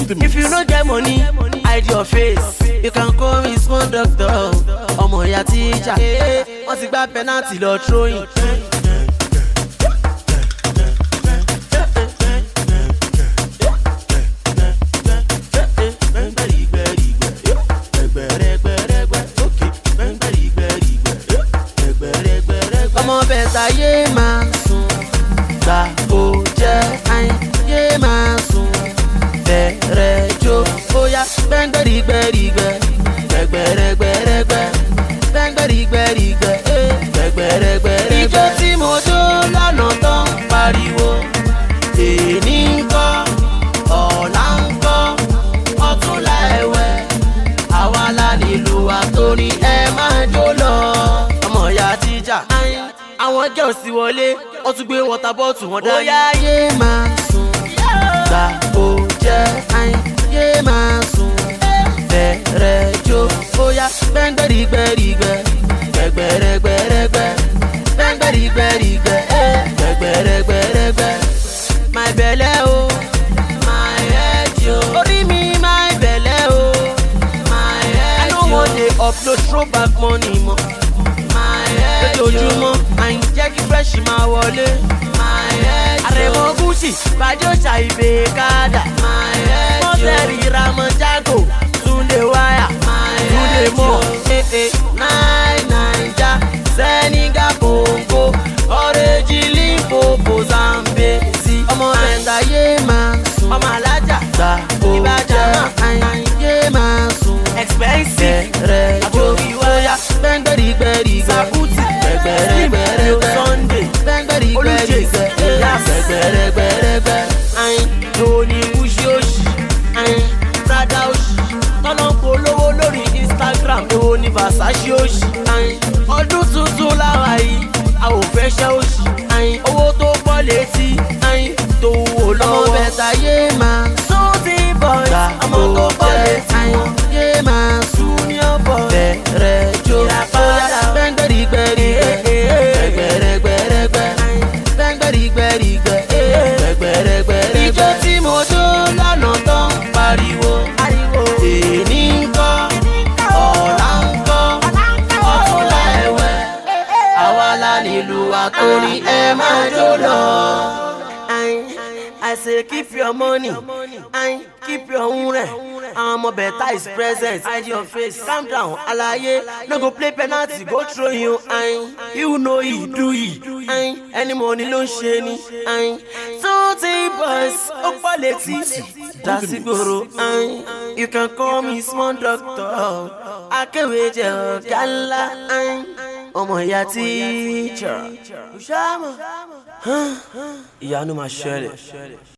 If you no get money, hide your face. You can call me small doctor. Ọmọ ìyá teacher. Wọ́n ti gba penalty lọ throwing. Ọmọ bẹ̀ta yé máa sùn, gbà ó jẹ́ àìn yé máa sùn, bẹ̀rẹ̀ jó bóyá gbẹ́ngbẹ́rìgbẹ́rìgbẹ́, gbẹ̀gbẹ̀rẹ̀gbẹ̀rẹ̀gbẹ́, gbẹ́ngbẹ́rìgbẹ́rìgbẹ́, gbẹ̀gbẹ̀rẹ̀gbẹ̀rẹ̀gbẹ́. Ijó tí mo jó lọ́nà tán pariwo, èní ń kọ́, ọ̀la ń kọ́, ọ̀túnla ẹ̀wẹ̀, àwa la nílùú àtòrí ẹ máa jó lọ. Ọmọ ìyá tíjà àwọn girls ti wọlé, wọ́n tún gbé water bottle wọn dání. Bóyá yé máa sùn, gbà ó jẹ́ àìn yé máa sùn, bẹ̀rẹ̀ jó bóyá gbẹ́ngbẹ́rìgbẹ́rìgbẹ́, gbẹ̀gbẹ̀rẹ̀gbẹ̀rẹ̀gbẹ́, gbẹ́ngbẹ́rìgbẹ́rìgbẹ́, gbẹ̀gbẹ̀rẹ̀gbẹ̀rẹ̀gbẹ́. My belle o, my head yo, orí mi my belle o, my head yo. I no wan dey upload throwback money mọ́. Lójoojúmọ́ àyìn jẹ́ kí fresh máa wọlé. Àrẹ̀mọ Gucci Bàjọ́sà ìbè kádà. Mọ́tẹ́rì Ramojago Túndé wáyà. Túndé mọ̀ Naija Sẹ́nígà Kòǹkò Ọ̀rẹ́jì Lípòpò Zambezi. Ọmọ ẹ̀ńdà yé máa sùn. Ọmọ alájà Ìbàdàn àyìn yé máa sùn. Expensive àbòkí wáyà gbẹ́ngbẹ́rìgbẹ́rìgbẹ́. Sakuti gbẹ̀gbẹ̀rẹ̀gbẹ̀rẹ̀gbẹ̀. Sunday gbẹ̀gbẹ̀rẹ̀gbẹ̀rẹ̀gbẹ̀. Gbẹ̀gbẹ̀rẹ̀gbẹ̀rẹ̀gbẹ̀. Ayin lóní Gucci òṣì, ayin Prada òṣì. Tọ́lọ́ ń polówó lórí Instagram. Èwo ni Versace òṣì. Ayin ọdún tuntun láwa yìí, a ò fẹ́ ṣẹ́ òṣì. Ayin owó tó pọ̀ létí, ayin tó wò lọ́wọ́. Ọmọ bẹ̀ta yé máa Sunty boys, ọmọ tó pọ̀ létí. Ayin yé máa Junior boys, bẹ̀rẹ̀ jó bóyá gbẹ́ngbẹ́rìgbẹ́rìgbẹ́, gbẹ̀gbẹ̀rẹ̀gbẹ̀rẹ̀gbẹ́, gbẹ́ngbẹ́rìgbẹ́rìgbẹ́, gbẹ̀gbẹ̀rẹ̀gbẹ̀rẹ̀gbẹ́. Ijó tí mo jó lọ́nà tán pariwo, èní ń kọ́, ọ̀la ń kọ́, ọ̀túnla ẹ̀wẹ̀, àwa la nílùú àtòrí ẹ máa jó lọ. I say keep your money, and keep your unre. Ọmọ bẹ̀ta is present, hide your face, calm down, alaye. No go play penalty, go throw you, you know he do it. Any money ló ń ṣe ni. Sunty boys, ó pọ̀ létí, dásìgbòrò. You can call me small doctor, akéwé jẹ́ ọ̀gá ńlá. Ọmọ ìyá teacher, ìyanu máa ṣẹlẹ̀.